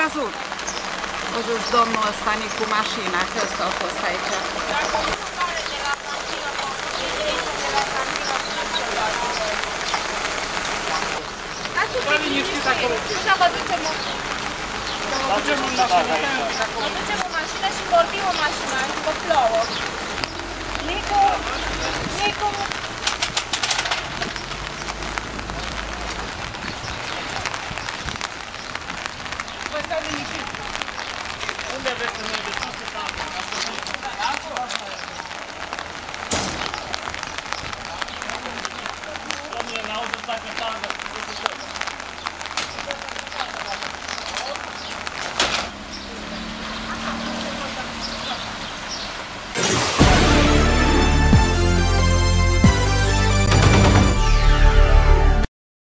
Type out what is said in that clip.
văzut. O dus domnul ăsta cu mașina, că ăsta a fost aici. Stai liniștit acolo. Așa mă ducem în mașină și vorbim în mașină, că plouă. Nicu... Păi stai liniștit. Unde vreți să mergeți? Domnule, n-auzi ăsta că stau,